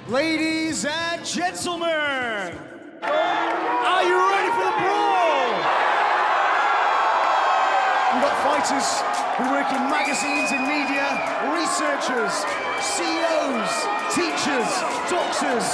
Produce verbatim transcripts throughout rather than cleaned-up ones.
Ladies and gentlemen, are you ready for the brawl? We've got fighters who work in magazines and media, researchers, C E Os, teachers, doctors.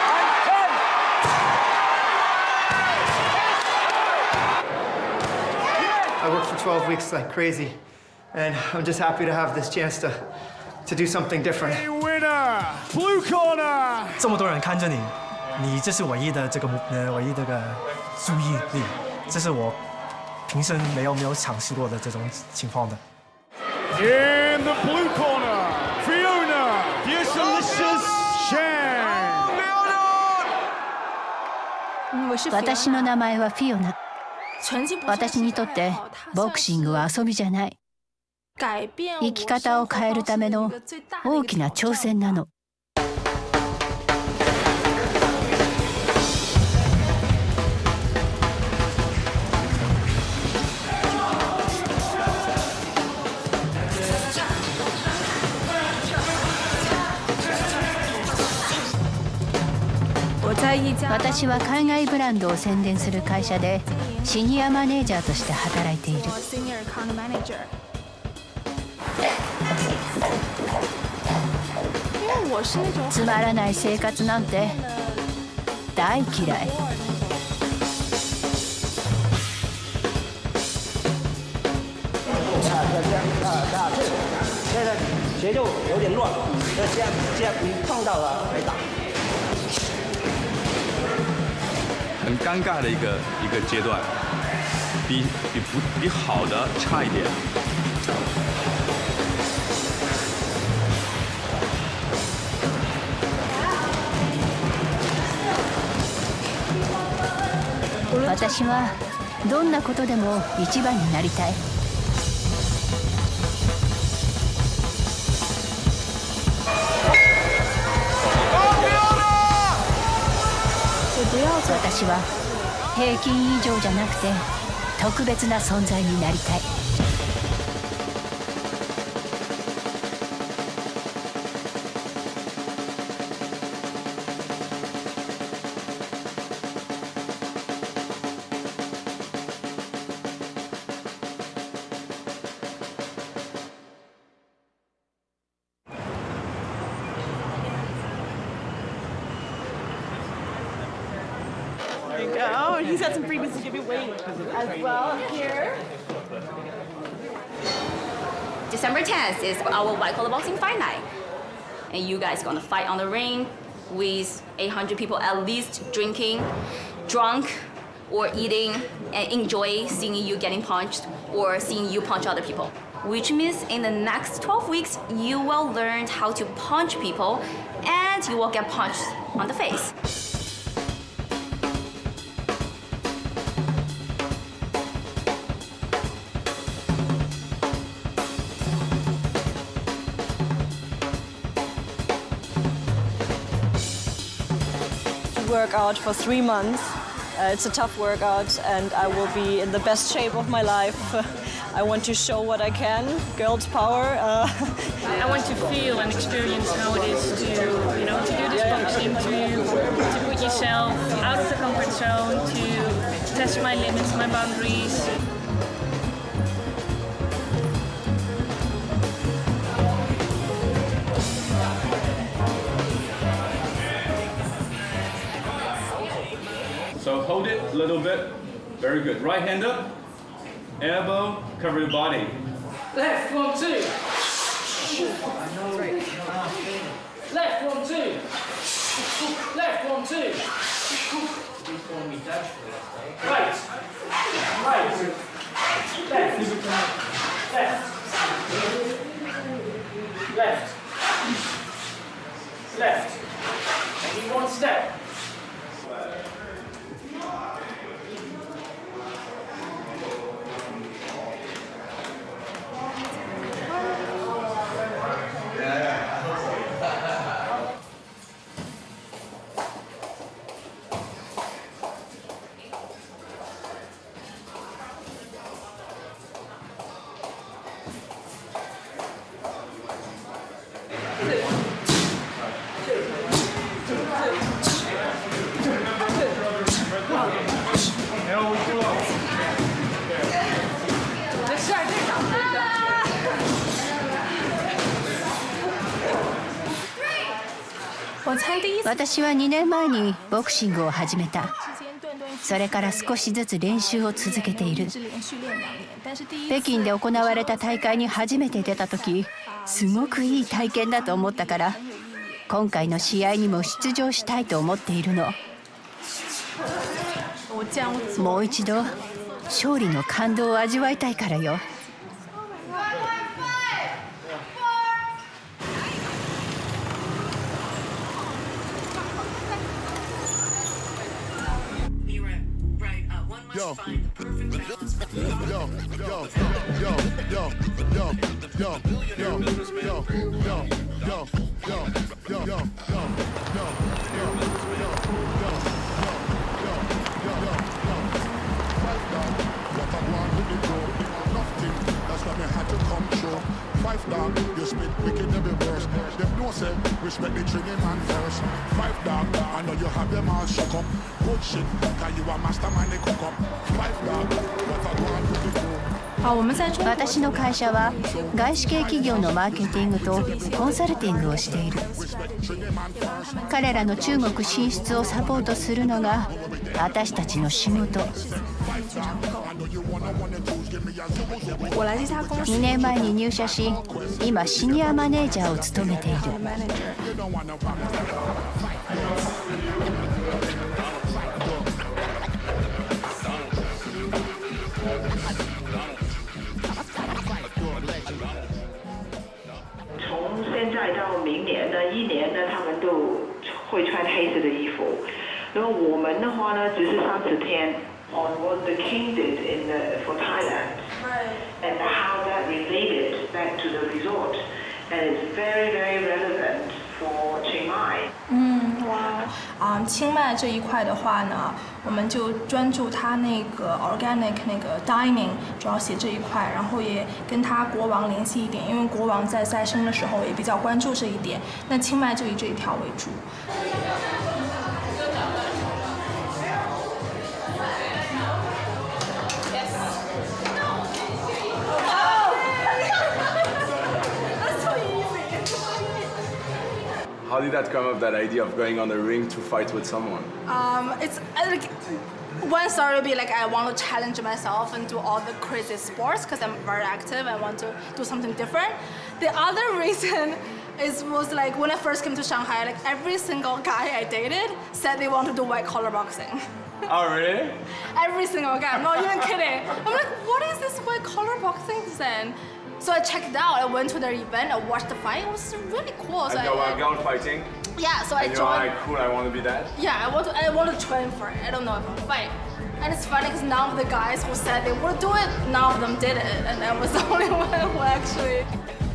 I worked for twelve weeks like crazy, and I'm just happy to have this chance to, to do something different. A winner, blue corner. 这么多人看着你，你这是唯一的这个呃唯一这个注意力，这是我平生没有没有尝试过的这种情况的。 In the blue corner, Fiona, the delicious Chen. 私の名前はフィオナ。私にとってボクシングは遊びじゃない。生き方を変えるための大きな挑戦なの。私は海外ブランドを宣伝する会社でシニアマネージャーとして働いている。つまらない生活なんて大嫌い。 现在节奏有点乱，那现在现在你碰到了来打。 很尴尬的一个一个阶段，比比不比好的差一点。 私はどんなことでも一番になりたい。私は平均以上じゃなくて特別な存在になりたい。 Oh, he's got some freebies to give you away as well here. December tenth is our white collar boxing fight night. And you guys gonna fight on the ring with eight hundred people at least drinking, drunk, or eating, and enjoy seeing you getting punched or seeing you punch other people. Which means in the next twelve weeks, you will learn how to punch people and you will get punched on the face. Workout for three months. Uh, it's a tough workout and I will be in the best shape of my life. I want to show what I can, girls power. Uh. I want to feel and experience how it is to, you know, to do this boxing, to, to put yourself out of the comfort zone, to test my limits, my boundaries. So hold it a little bit. Very good. Right hand up. Elbow, cover your body. Left, one, two. Left, one, two. Left, one, two. Right. Right. Left. Left. Left. Left. Maybe one step. 私はにねんまえにボクシングを始めた。それから少しずつ練習を続けている。北京で行われた大会に初めて出た時、すごくいい体験だと思ったから、今回の試合にも出場したいと思っているの。もう一度勝利の感動を味わいたいからよ。 Yo, yo, yo, yo, yo, yo, yo, yo, yo, yo, yo, yo, yo, yo, yo, Five dog, you spit wicked every verse. Them no say respect the trigger man first. Five dog, I know you have them all shook up. Good shit, cause you a mastermind they cook up. Five dog, what I want to do. 私の会社は外資系企業のマーケティングとコンサルティングをしている。彼らの中国進出をサポートするのが私たちの仕事。にねんまえに入社し、今シニアマネージャーを務めている。 从现在到明年呢，一年呢，他们都会穿黑色的衣服。然后我们的话呢，只是三十天。On what the king did in the, for Thailand, and how that related back to the resort, and it's very very relevant for Chiang Mai. 嗯，哇，啊，清迈这一块的话呢，我们就专注它那个 organic 那个 dining， 主要写这一块，然后也跟他国王联系一点，因为国王在在生的时候也比较关注这一点。那清迈就以这一条为主。 How did that come up, that idea of going on the ring to fight with someone? Um, it's like one story would be like I want to challenge myself and do all the crazy sports because I'm very active. I want to do something different. The other reason is was like when I first came to Shanghai, like every single guy I dated said they want to do white collar boxing. Oh really? Every single guy. I'm not even kidding. I'm like, what is this white collar boxing then? So I checked it out. I went to their event. I watched the fight. It was really cool. So and I, you were gun fighting? Yeah. So and I you're joined. Like, cool. I want to be that. Yeah. I want to. I want to train for it. I don't know if I'll fight. And it's funny because none of the guys who said they would do it, none of them did it, and I was the only one who actually.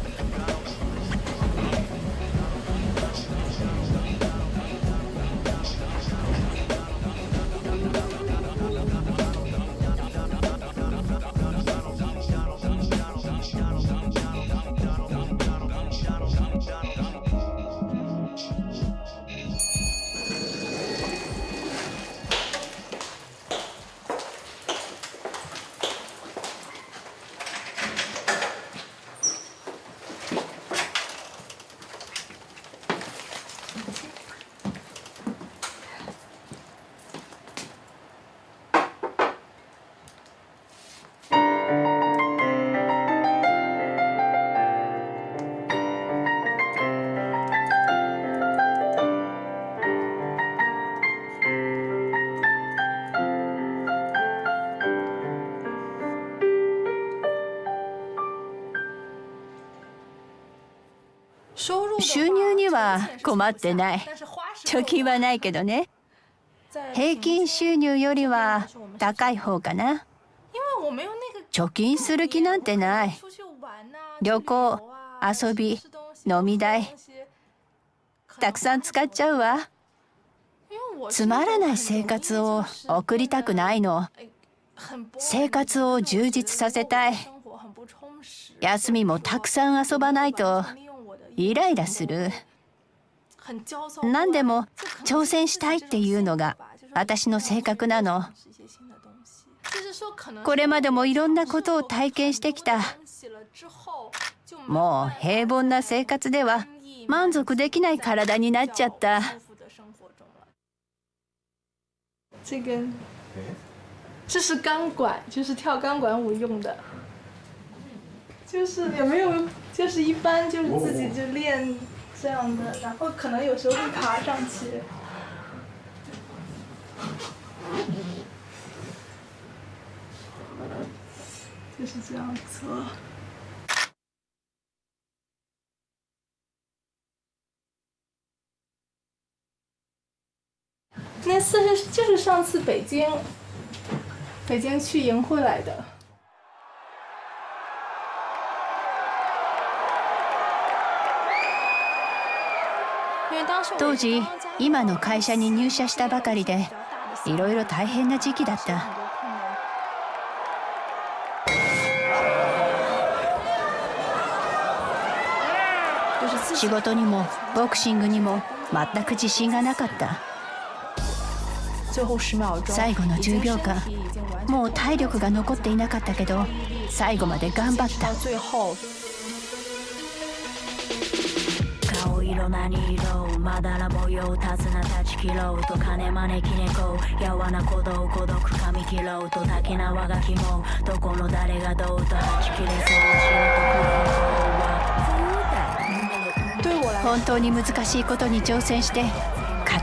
収入には困ってない。貯金はないけどね。平均収入よりは高い方かな。貯金する気なんてない。旅行、遊び、飲み代、たくさん使っちゃうわ。つまらない生活を送りたくないの。生活を充実させたい。休みもたくさん遊ばないとイライラする。何でも挑戦したいっていうのが私の性格なの。これまでもいろんなことを体験してきた。もう平凡な生活では満足できない体になっちゃった。 这根，这是钢管，就是跳钢管舞用的。就是有没有，就是一般就是自己就练这样的，然后可能有时候会爬上去。就是这样做。那次是就是上次北京，北京去营会来的。 当時、今の会社に入社したばかりで、いろいろ大変な時期だった。仕事にもボクシングにも全く自信がなかった。最後のじゅうびょうかん、もう体力が残っていなかったけど、最後まで頑張った。顔色何色、まだら模様、手綱断ち切ろうと金招き猫、やわな鼓動孤独噛み切ろうと滝縄がきも、どこの誰がどうとはち切れそう、本当に難しいことに挑戦して勝った。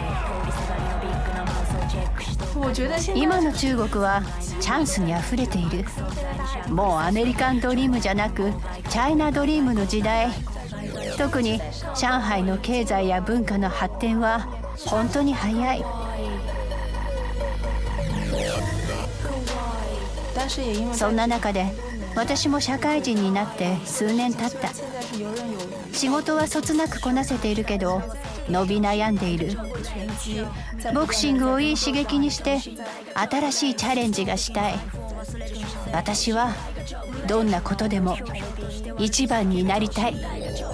今の中国はチャンスにあふれている。もうアメリカンドリームじゃなくチャイナドリームの時代。特に上海の経済や文化の発展は本当に早い。そんな中で私も社会人になって数年経った。仕事はそつなくこなせているけど伸び悩んでいる。ボクシングをいい刺激にして新しいチャレンジがしたい。私はどんなことでも一番になりたい。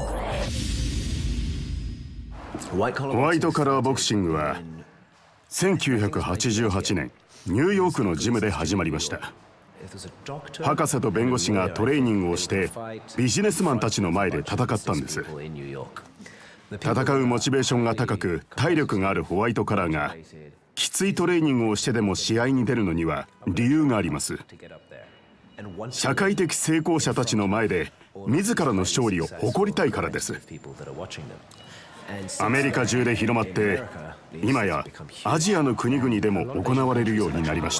ホワイトカラーボクシングはせんきゅうひゃくはちじゅうはちねんニューヨークのジムで始まりました。博士と弁護士がトレーニングをしてビジネスマンたちの前で戦ったんです。戦うモチベーションが高く体力があるホワイトカラーがきついトレーニングをしてでも試合に出るのには理由があります。社会的成功者たちの前で自らの勝利を誇りたいからです。アメリカ中で広まって今やアジアの国々でも行われるようになりました。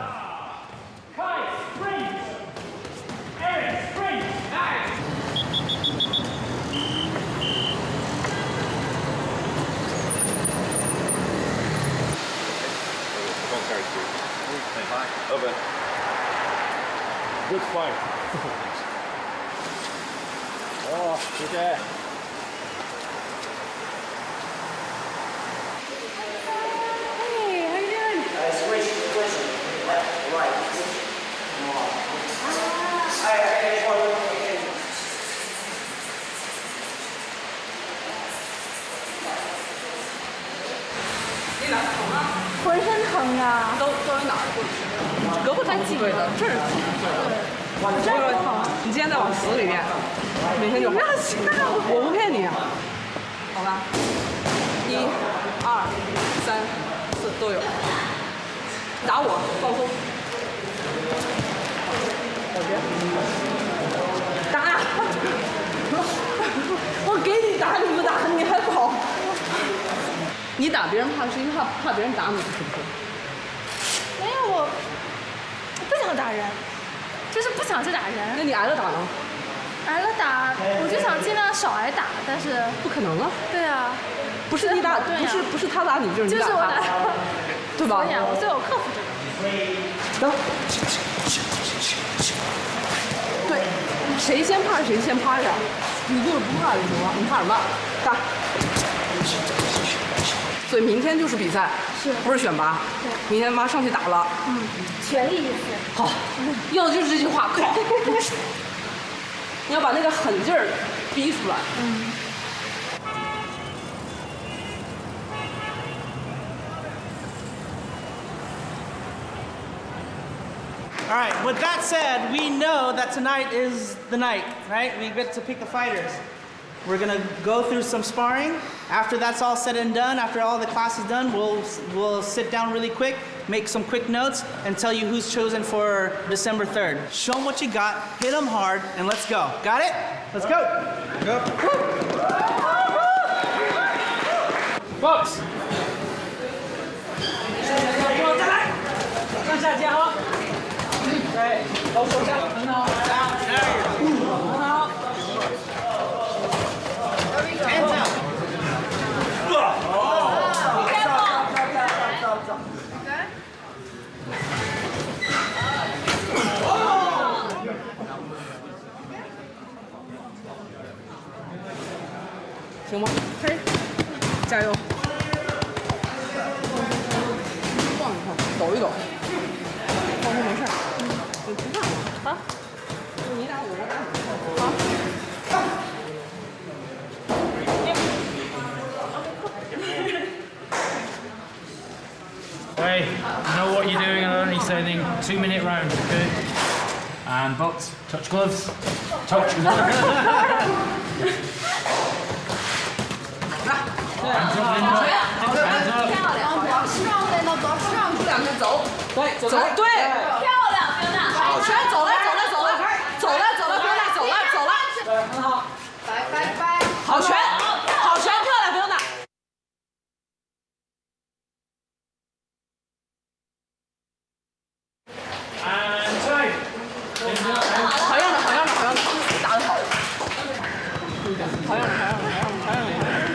Good fight. Oh, okay. Hey, how you doing? Uh, switch, switch. Left, right. Ah. I, I just want to look again. 你哪疼啊？浑身疼呀。都都是哪儿不疼？胳膊太紧了，这儿紧。我这儿疼。你今天再往死里练，每天就。不要信我，我不骗你。好吧。一、二、三、四都有。打我，放松。小学。打！我给你打，你不打，你还跑。你打别人怕是因为怕怕别人打你，是不是？没有，我不想打人，就是不想去打人。那你挨了打呢？挨了打，我就想尽量少挨打，但是不可能啊。对啊，不是你打，不是不是他打你，就是你打他，对吧？对呀，我最后克服这个。走。对，谁先怕谁先趴下，你就是不怕就行了。你怕什么？打。所以明天就是比赛，是不是选拔？对，明天妈上去打了，嗯，全力以赴。好，要的就是这句话，快！你要把那个狠劲儿逼出来。嗯。 All right, with that said, we know that tonight is the night, right? We get to pick the fighters. We're gonna go through some sparring. After that's all said and done, after all the class is done, we'll we'll sit down really quick, make some quick notes, and tell you who's chosen for December third. Show them what you got, hit them hard, and let's go. Got it? Let's go. Go. Box. 再来，上下夹好。对，头手下，很好，很好。Hands up. Oh. Oh. 行吗？可以，加油！晃一晃，抖一抖，放松没事。你不怕我？啊？你打我，我打你。好。 Hey, you know what you're doing and only saying two minute round, good. And box, touch gloves, touch gloves. Hands up, Linda. Hands up. 上来了，走上去两个走， 对，走对， 漂亮，菲娜，好，全走了，走了，走了，走了，走了，菲娜，走了，走了，很好，拜拜拜，好拳，好拳，漂亮，菲娜。 好样的，好样的，好样的，打得好！好样的，好样的，好样的，好样的！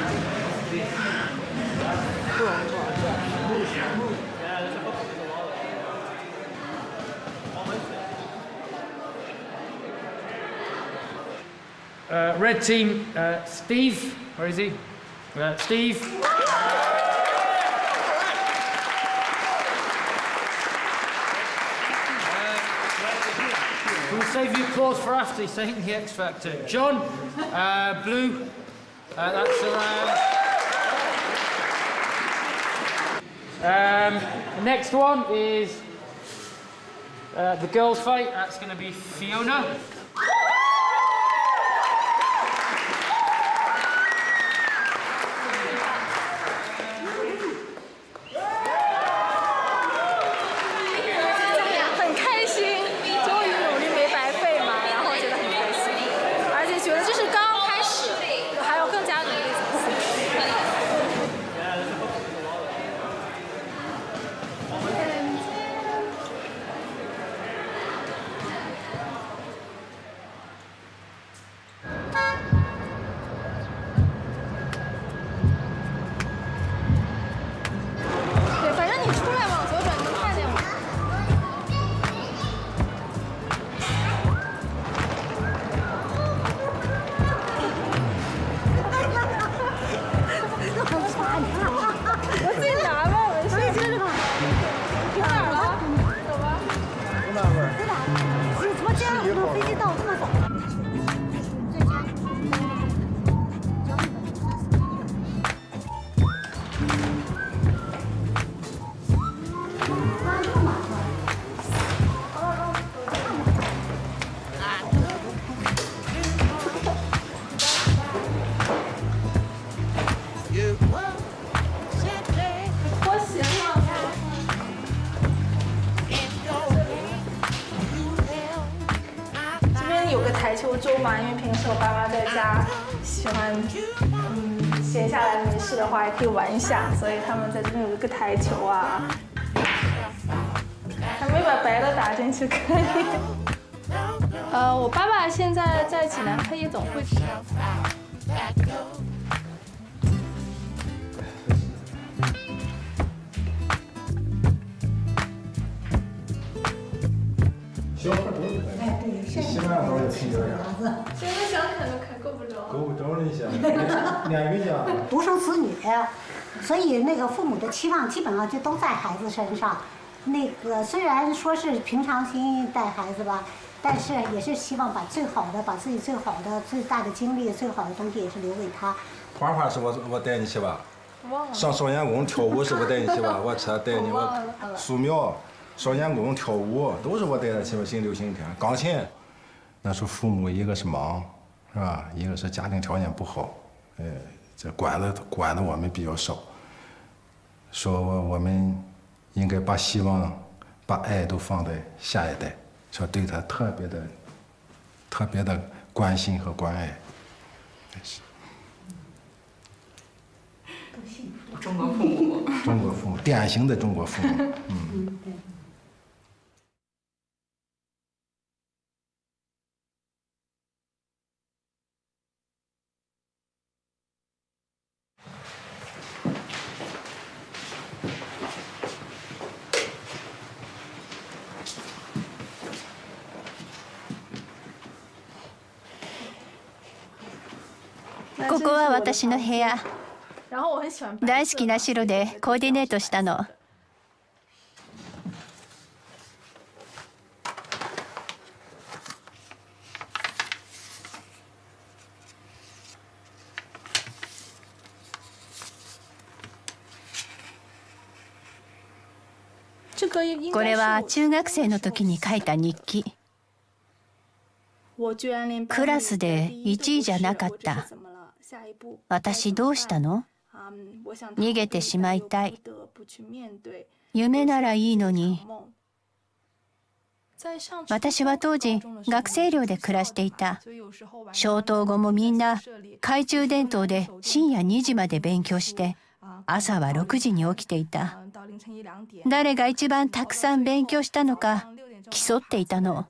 不容易，不容易。 Uh, red team, uh, Steve, where is he? Uh, Steve. We'll save you applause for after he's taking the X Factor. John, uh, blue, uh, that's around. Um, the next one is uh, the girls' fight. That's going to be Fiona. 周嘛，因为平时我爸妈在家喜欢，嗯，闲下来没事的话也可以玩一下，所以他们在这边有一个台球啊，还没把白的打进去可以。呃，我爸爸现在在济南开夜总会。 西安话就听这样。 现在想啃都啃够不着。 够不着那些，连瑜伽。 独生子女，所以那个父母的期望基本上就都在孩子身上。那个虽然说是平常心带孩子吧，但是也是希望把最好的，把自己最好的、最大的精力、最好的东西也是留给他。 画画是我我带你去吧？ 忘了。 上少年宫跳舞是我带你去吧？我车带你，我素描。 少年宫跳舞都是我带他去吧，星六星天。钢琴，那时候父母一个是忙， 是吧？一个是家庭条件不好，呃，这管的管的我们比较少，说我们应该把希望、把爱都放在下一代，说对他特别的、特别的关心和关爱。是。 中国父母。 中国父母，典型的中国父母。嗯。 ここは私の部屋。大好きな白でコーディネートしたの。これは中学生の時に書いた日記。クラスでいちいじゃなかった。私どうしたの？逃げてしまいたい。夢ならいいのに。私は当時学生寮で暮らしていた。消灯後もみんな懐中電灯で深夜にじまで勉強して朝はろくじに起きていた。誰が一番たくさん勉強したのか競っていたの。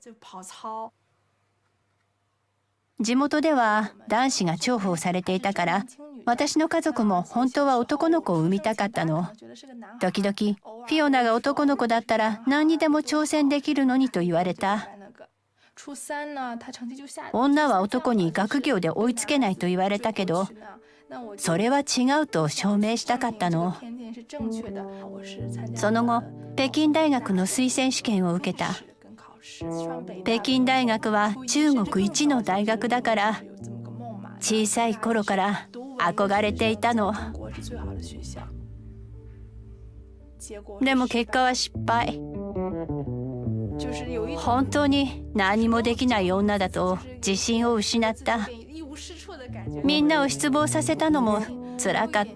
地元では男子が重宝されていたから、私の家族も本当は男の子を産みたかったの。時々フィオナが男の子だったら何にでも挑戦できるのにと言われた。女は男に学業で追いつけないと言われたけど、それは違うと証明したかったの。その後、北京大学の推薦試験を受けた。北京大学は中国一の大学だから、小さい頃から憧れていたの。でも結果は失敗。本当に何もできない女だと自信を失った。みんなを失望させたのもつらかった。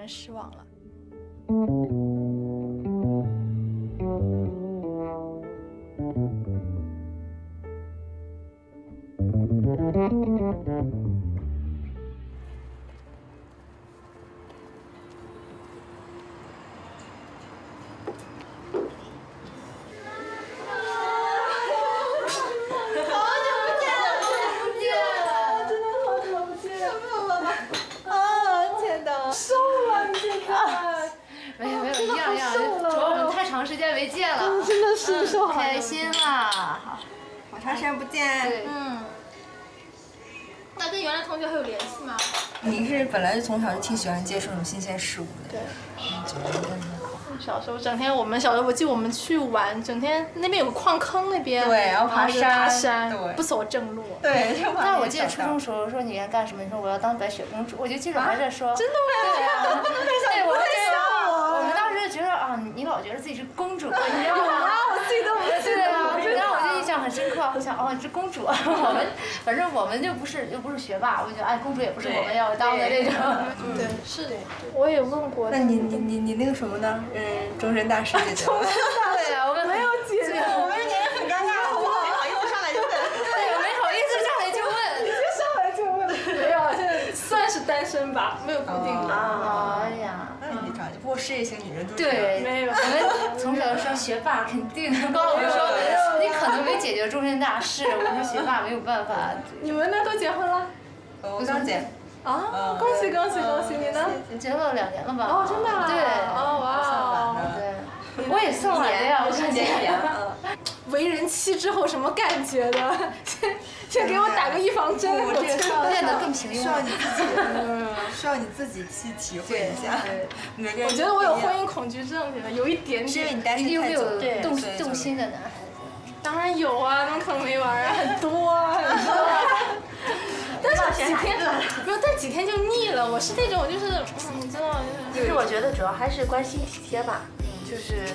没有没有一样一样，主要我们太长时间没见了， 真的是瘦好开心啦！好， 好长时间不见， 嗯。那跟原来同学还有联系吗？ 您是本来就从小就挺喜欢接触这种新鲜事物的。 对。小时候整天，我们小时候我记得我们去玩，整天那边有个矿坑那边， 对，然后爬山， 爬山，对，不走正路。 对。 但我记得初中时候说你要干什么，你说我要当白雪公主，我就记得还在说。 真的吗？ 对啊。 对，我在想我。 我们当时觉得啊，你老觉得自己是公主，你知道吗？ 我自己都不记得了。 然后我就印象很深刻，我想哦，你是公主。我们反正我们就不是又不是学霸，我觉得哎，公主也不是我们要当的那种。 对，是的，我也问过。 那你你你你那个什么呢？嗯，终身大师姐姐。终身大师。 对啊，我们没有姐姐，我们年龄很尴尬，好不好？没好意思上来就问。 对，我没好意思上来就问。 你就上来就问。没有，现在算是单身吧，没有固定的。 哎呀。 不过事业型女人都是对， 没有。 我们从小就说学霸肯定的，高老师说你可能没解决终身大事，我们学霸没有办法。 你们呢？都结婚了？ 我刚结。 啊，恭喜恭喜恭喜！你呢？ 结了两年了吧？ 哦，真的？ 对。 哦哇。 对。我也算晚呀，我看见年。 为人妻之后什么感觉的？先先给我打个预防针， 我这个变得更平庸。 需要你自己，需要你自己去体会一下。 我觉得我有婚姻恐惧症，觉得有一点点。 是因为你单身太久， 有动动心的男孩子？ 当然有啊，怎么可能没玩啊？很多啊，很多。但是几天，没有，但几天就腻了。我是那种，就是，嗯，你知道， 就是。其实我觉得主要还是关心体贴吧，就是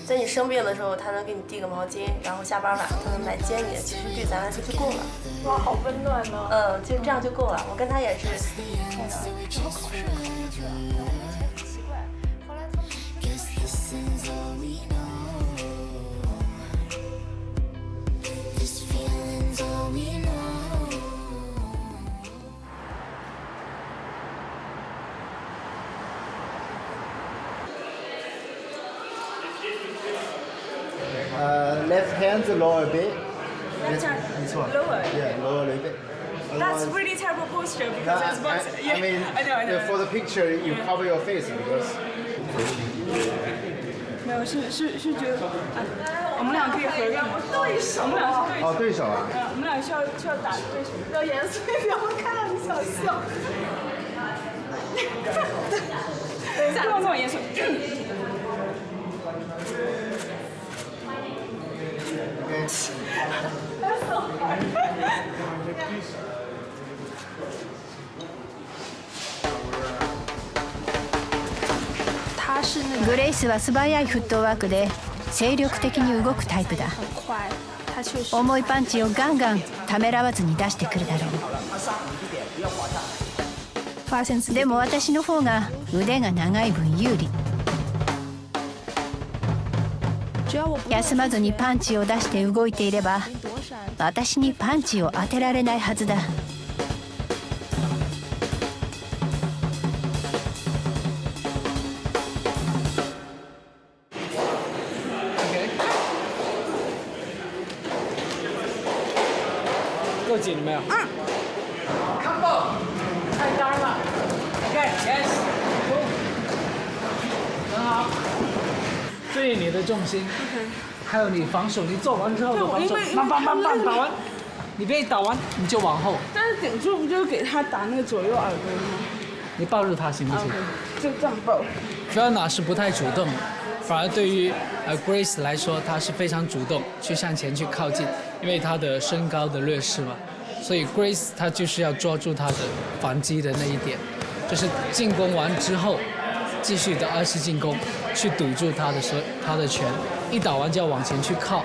在你生病的时候，他能给你递个毛巾，然后下班晚他能来接你，其实对咱来说就够了。 哇，好温暖呢。 嗯，就这样就够了。我跟他也是。 怎么考试考进去了？奇怪，后来他们。 Uh, left hand lower a bit. Left hand this one. lower. Yeah, lower a little bit. That's really terrible posture because no, it's box. I, Yeah, I mean, I know, I know. for the picture, you yeah. cover your face because. 没有，是是是觉得，啊，我们俩可以合个对手，我们俩是对手。 哦，对手啊。 嗯，我们俩需要需要打对手，要严肃一点，我看到你想笑。等一下，不用这么严肃。 グレイスは素早いフットワークで精力的に動くタイプだ。重いパンチをガンガンためらわずに出してくるだろう。でも私の方が腕が長い分有利。休まずにパンチを出して動いていれば私にパンチを当てられないはずだ。 够紧了没有？ 嗯。Combo， 太干了。OK，yes。 很好。注意你的重心，还有你防守，你做完之后的防守，棒棒棒棒打完，你别打完你就往后。 但是顶住不就是给他打那个左右耳朵吗？ 你抱住他行不行？ Okay, 就这样抱。 Fiona 是不太主动，反而对于呃 Grace 来说，她是非常主动去向前去靠近，因为她的身高的劣势嘛，所以 Grace 她就是要抓住她的反击的那一点，就是进攻完之后。继续的二次进攻，去堵住他的所他的拳，一打完就要往前去靠。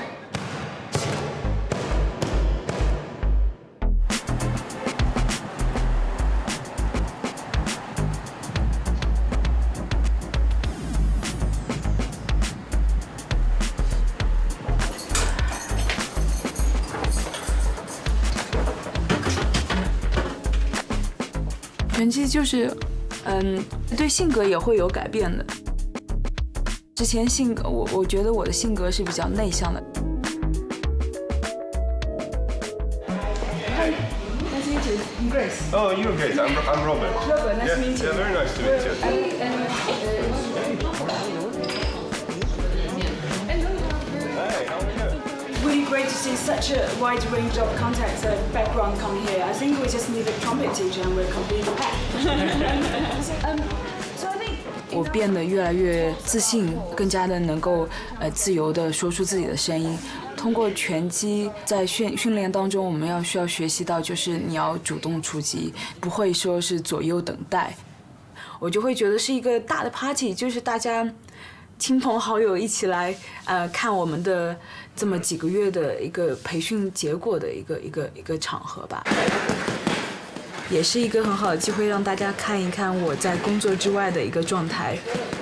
拳击就是。嗯，对性格也会有改变的。之前性格，我我觉得我的性格是比较内向的。Hi, nice to meet you. I'm Grace. Oh, you're Grace. I'm I'm Robert. Robert, nice yeah, to meet you. Yeah, very nice to meet you. And, and, Hey, how are you? Really great to see such a wide range of contacts and background come here. I think we just need a trumpet teacher and we're completely packed. um, so I think 我变得越来越自信，更加的能够呃自由的说出自己的声音。通过拳击，在训训练当中，我们要需要学习到，就是你要主动出击，不会说是左右等待。我就会觉得是一个大的 party， 就是大家亲朋好友一起来呃看我们的这么几个月的一个培训结果的一个一个一个场合吧，也是一个很好的机会让大家看一看我在工作之外的一个状态。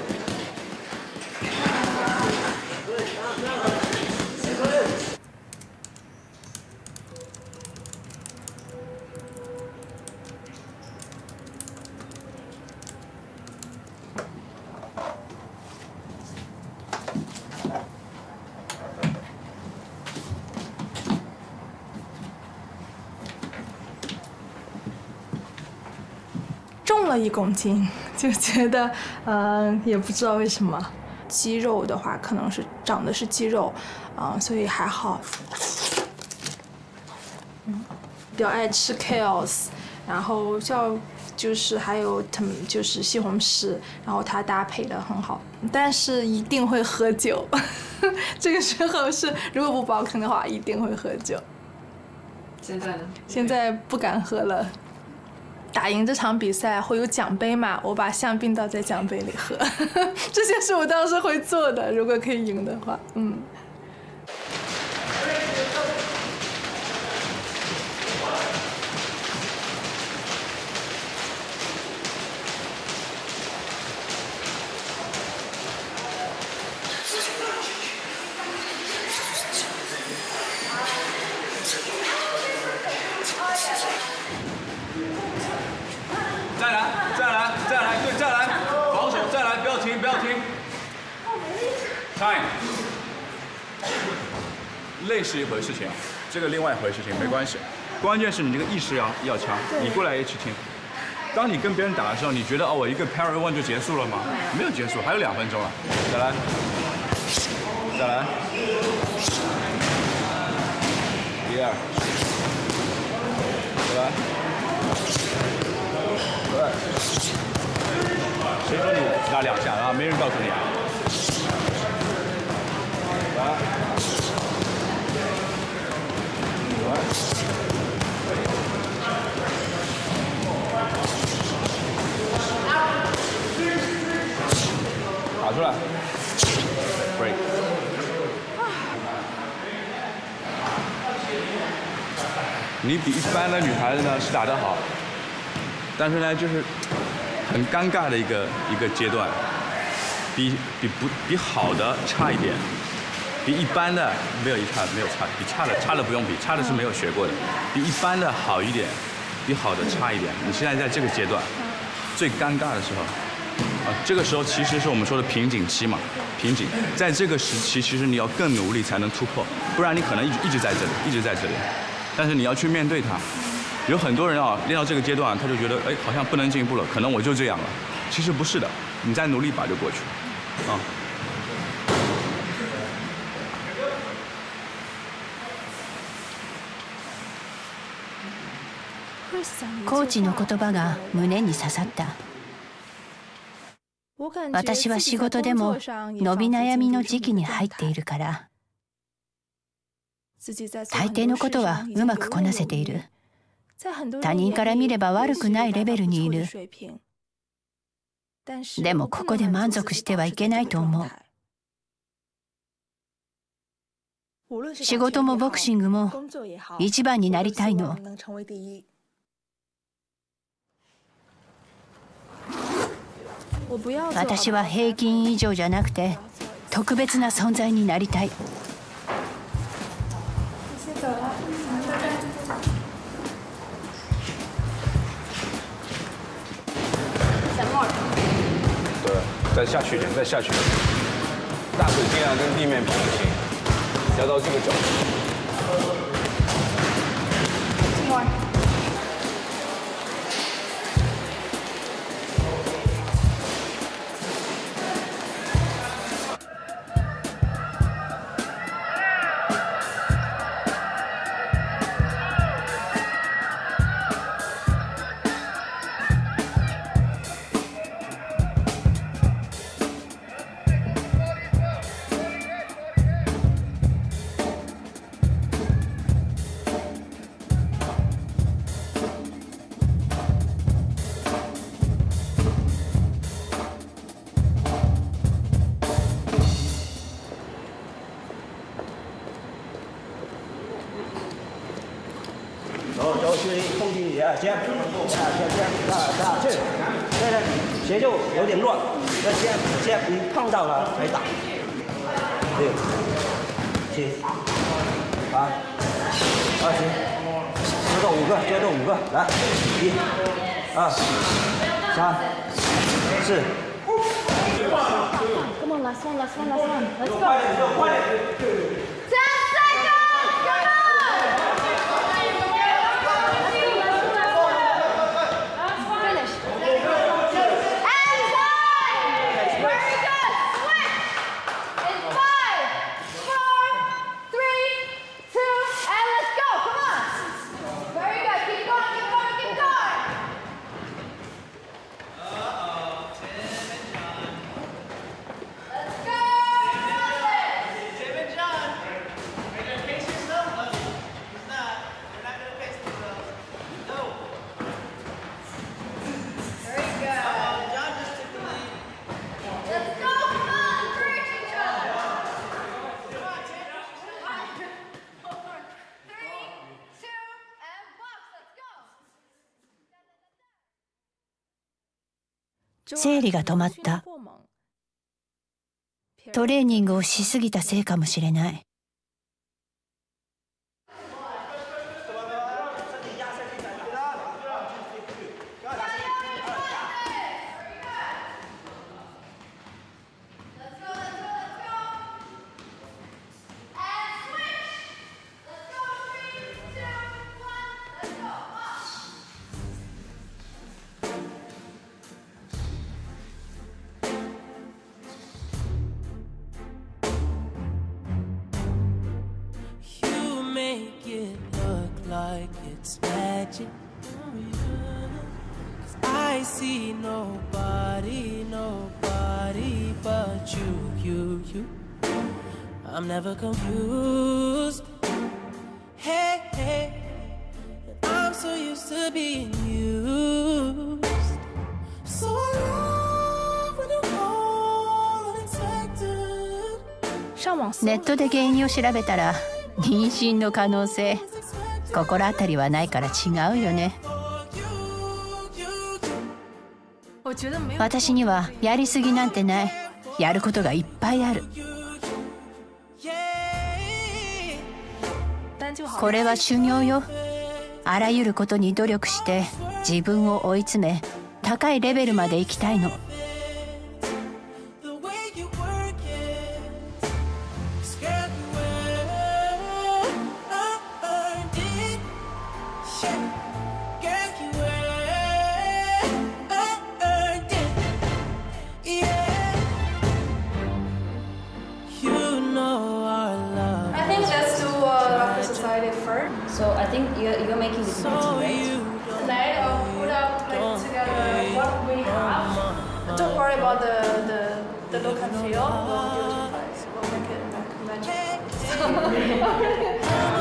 重了一公斤，就觉得，嗯、呃，也不知道为什么。肌肉的话，可能是长的是肌肉，啊、呃，所以还好。嗯，比较爱吃 kales， 然后像就是还有他们就是西红柿，然后它搭配的很好，但是一定会喝酒。这个时候是如果不包坑的话，一定会喝酒。 现在呢？ 现在不敢喝了。 打赢这场比赛会有奖杯嘛，我把香槟倒在奖杯里喝，这些是我当时会做的，如果可以赢的话，嗯。 再来，再来，再来，对，再来，防守，再来，不要停，不要停。Time。累是一回事情，这个另外一回事情没关系，关键是你这个意识要要强，你过来一起听。当你跟别人打的时候，你觉得哦，我一个 parry one 就结束了吗？没有结束，还有两分钟了。再来，再来，一二，再来。对，谁说你拉两下啊？没人告诉你啊。来，来，打出来 ，break。你比一般的女孩子呢是打得好。但是呢，就是很尴尬的一个一个阶段，比比不比好的差一点，比一般的没有一差没有差，比差的差的不用比，差的是没有学过的，比一般的好一点，比好的差一点。你现在在这个阶段，最尴尬的时候，啊，这个时候其实是我们说的瓶颈期嘛，瓶颈，在这个时期，其实你要更努力才能突破，不然你可能一直一直在这里，一直在这里，但是你要去面对它。有很多人啊，练到这个阶段，他就觉得，哎，好像不能进步了，可能我就这样了。其实不是的，你再努力把就过去了，啊。 コーチの言葉が胸に刺さった。私は仕事でも伸び悩みの時期に入っているから、大抵のことはうまくこなせている。他人から見れば悪くないレベルにいる。でもここで満足してはいけないと思う。仕事もボクシングも一番になりたいの。私は平均以上じゃなくて特別な存在になりたい。 对，再下去一点，再下去一点，大腿尽量跟地面平行，调到这个角度。 先，啊，先先啊啊，这这个鞋就有点乱，那先先你碰到了才打，六、七、八、二十，接着五个，接着五个，来，一、二、三、四。Come on, last one, last one, last one. Let's go. 生理が止まった。トレーニングをしすぎたせいかもしれない。 Like it's magic. I see nobody, nobody but you, you, you. I'm never confused. Hey, hey, I'm so used to being used. So I love when you call unexpected. ネットで原因を調べたら妊娠の可能性心当たりはないから違うよね。私にはやりすぎなんてない。やることがいっぱいある。これは修行よ。あらゆることに努力して自分を追い詰め高いレベルまで行きたいの。 So I think you're, you're making the community, right? Tonight I'll put up like, together what we have. Don't worry about the, the, the look and feel. We'll do it twice. We'll make it like magic.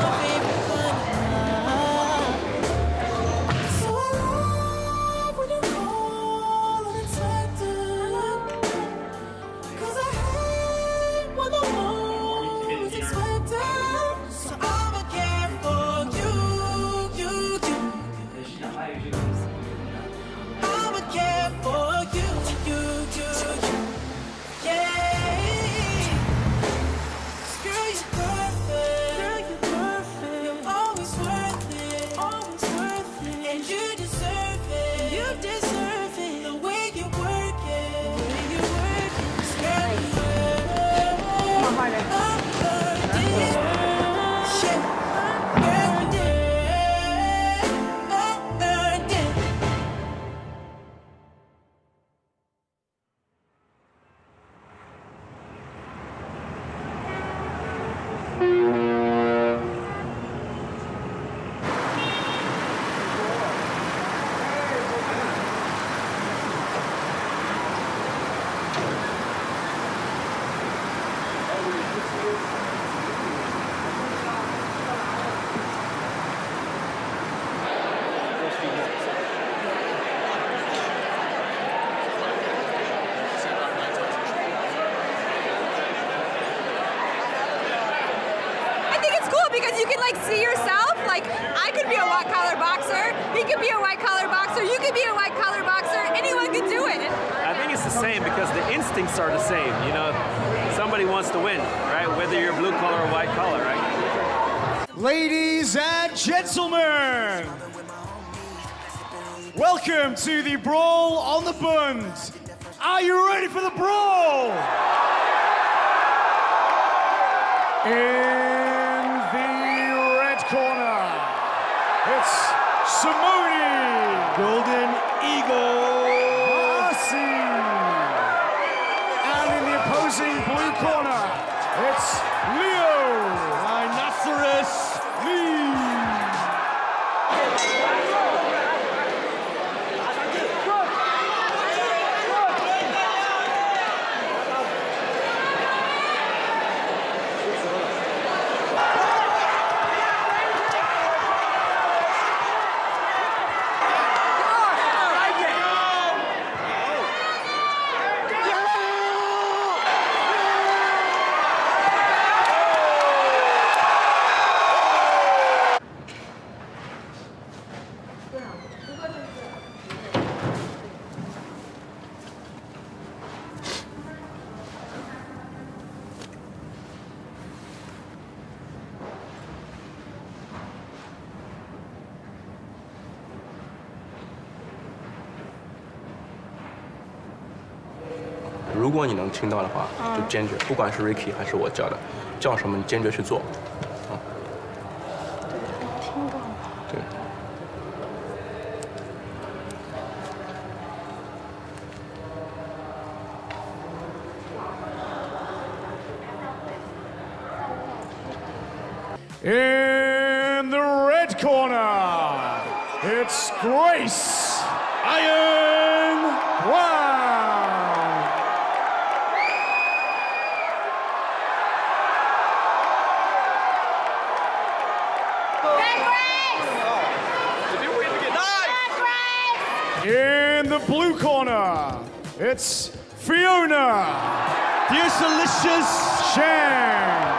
Because you can like see yourself, like I could be a white collar boxer, he could be a white collar boxer, you could be a white collar boxer, anyone could do it. I think it's the same because the instincts are the same, you know, somebody wants to win, right? Whether you're blue collar or white collar, right? Ladies and gentlemen, welcome to the Brawl on the Bund. Are you ready for the brawl? In the red corner, it's Simone Golden Eagle Hasi. And in the opposing blue corner, it's Leo Rhinoceros Lee. 如果你能听到的话，就坚决，不管是 Ricky 还是我教的，叫什么你坚决去做，啊。 听到了。 对。 In the red corner, it's Grace Iron Brown. In the blue corner, it's Fiona Diosalicious Shang.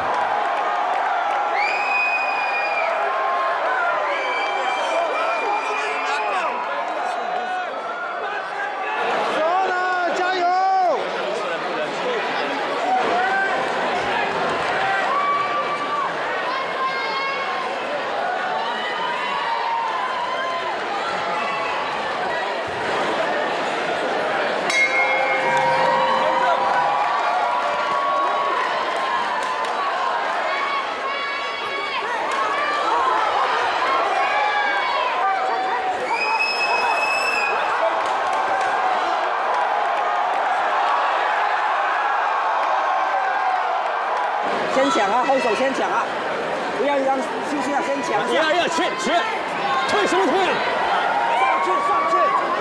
Hãy subscribe cho kênh Ghiền Mì Gõ để không bỏ lỡ 先抢啊，后手先抢啊，不要让休息啊，先抢。 呀呀，去去，退什么退啊？ 上去上去。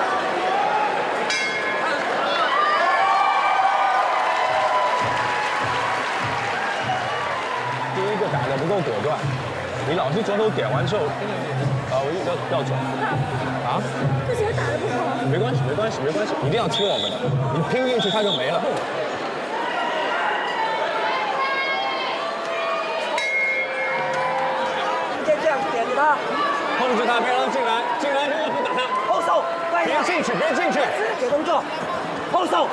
第一个打得不够果断，你老是左手点完之后，啊，我要要走。啊？ 不行，打得不好。 没关系，没关系，没关系，一定要听我们的，你拼进去他就没了。 控制他，别让他进来，进来就不打他。 后手， 别进去，别进去。 给动作，后手。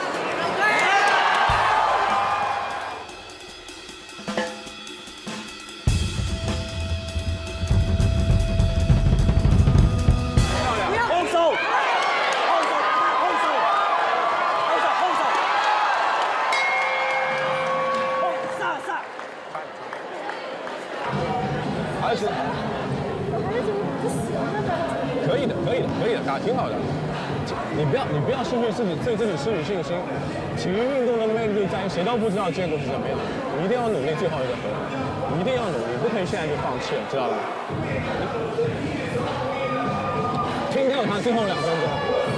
后手，后手，后手，后手，后手，后上上。 还是。 可以的，可以的，可以的，打挺好的。你不要，你不要失去自己对自己失去信心。体育运动的魅力就在于谁都不知道结果是怎么样，你一定要努力最后一个回合，你一定要努力，不可以现在就放弃了，知道吧？拼掉他最后两分钟。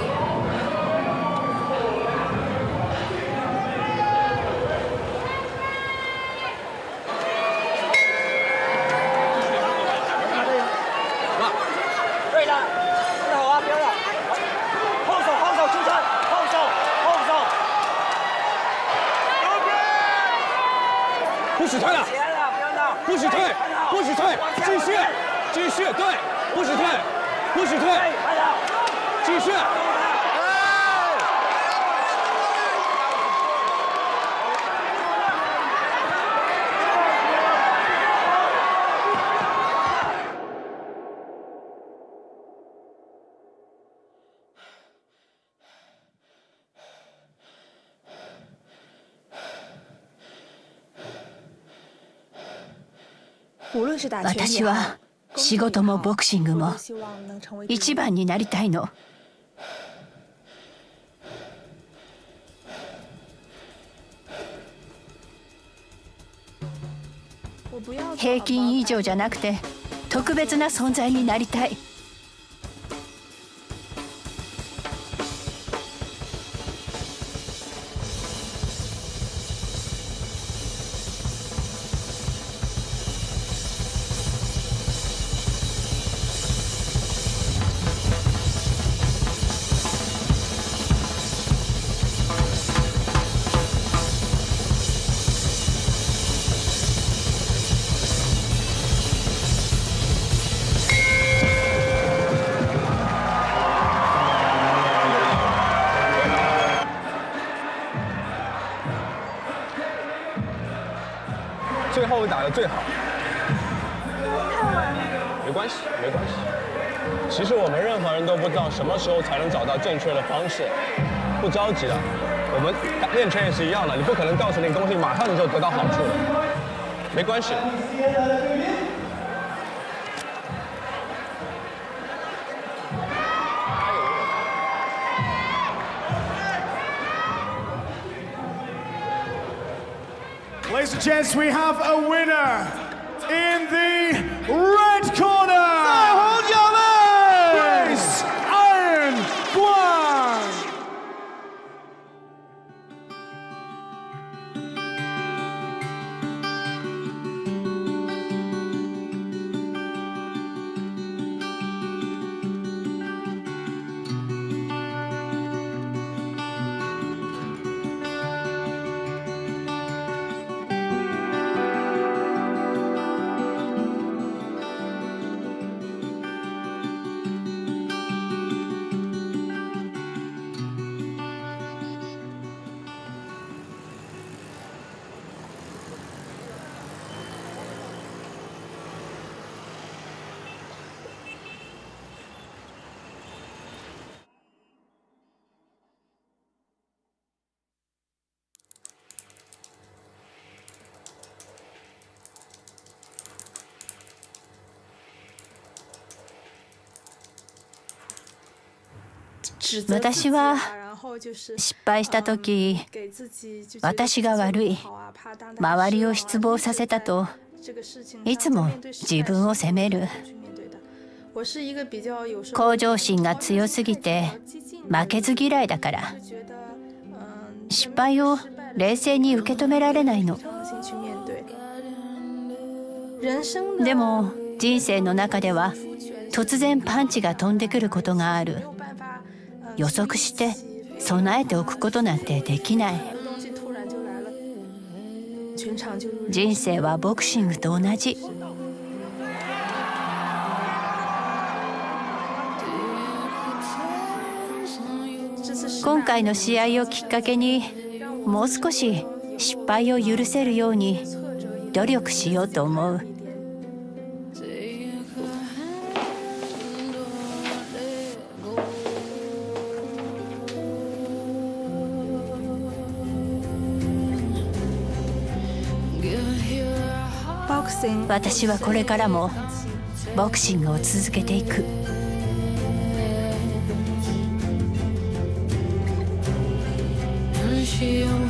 不许退了，不许退，不许退，继续，继续，对，不许退，不许退，继续。 私は仕事もボクシングも一番になりたいの。平均以上じゃなくて特別な存在になりたい。 最后打得最好，没关系，没关系。其实我们任何人都不知道什么时候才能找到正确的方式，不着急的。 我们练拳也是一样的，你不可能告诉你东西马上你就得到好处的，没关系。 Ladies and gents, we have a winner in the red corner. Grace Iron Guan. 「私は失敗した時私が悪い周りを失望させたといつも自分を責める向上心が強すぎて負けず嫌いだから失敗を冷静に受け止められないの。でも人生の中では突然パンチが飛んでくることがある。予測して備えておくことなんてできない。人生はボクシングと同じ。今回の試合をきっかけにもう少し失敗を許せるように努力しようと思う。私はこれからもボクシングを続けていく。 she